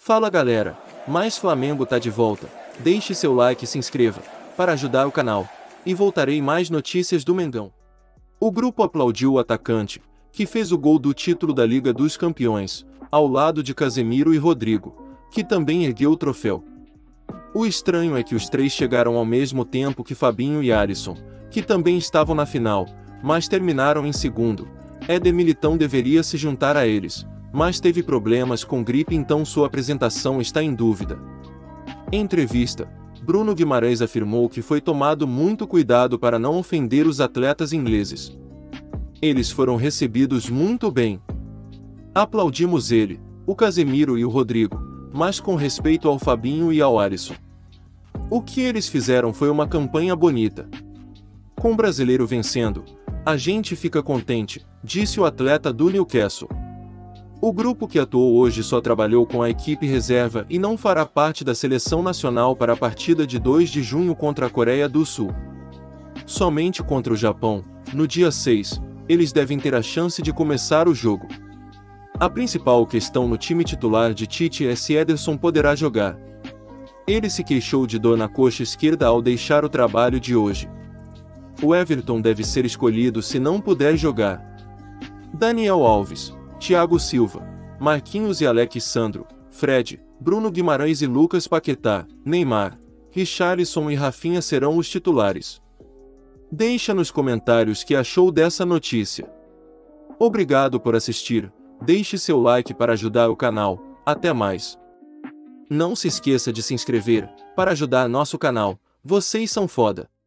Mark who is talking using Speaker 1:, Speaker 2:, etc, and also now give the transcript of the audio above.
Speaker 1: Fala galera, mais Flamengo tá de volta, deixe seu like e se inscreva, para ajudar o canal, e voltarei mais notícias do Mengão. O grupo aplaudiu o atacante, que fez o gol do título da Liga dos Campeões, ao lado de Casemiro e Rodrigo, que também ergueu o troféu. O estranho é que os três chegaram ao mesmo tempo que Fabinho e Alisson, que também estavam na final, mas terminaram em segundo. Éder Militão deveria se juntar a eles, mas teve problemas com gripe, então sua apresentação está em dúvida. Em entrevista, Bruno Guimarães afirmou que foi tomado muito cuidado para não ofender os atletas ingleses. Eles foram recebidos muito bem. Aplaudimos ele, o Casemiro e o Rodrigo, mas com respeito ao Fabinho e ao Alisson. O que eles fizeram foi uma campanha bonita. Com o brasileiro vencendo, a gente fica contente, disse o atleta do Newcastle. O grupo que atuou hoje só trabalhou com a equipe reserva e não fará parte da seleção nacional para a partida de 2 de junho contra a Coreia do Sul. Somente contra o Japão, no dia 6, eles devem ter a chance de começar o jogo. A principal questão no time titular de Tite é se Ederson poderá jogar. Ele se queixou de dor na coxa esquerda ao deixar o trabalho de hoje. O Everton deve ser escolhido se não puder jogar. Daniel Alves, Thiago Silva, Marquinhos e Alex Sandro, Fred, Bruno Guimarães e Lucas Paquetá, Neymar, Richarlison e Rafinha serão os titulares. Deixa nos comentários o que achou dessa notícia. Obrigado por assistir, deixe seu like para ajudar o canal, até mais. Não se esqueça de se inscrever, para ajudar nosso canal, vocês são foda.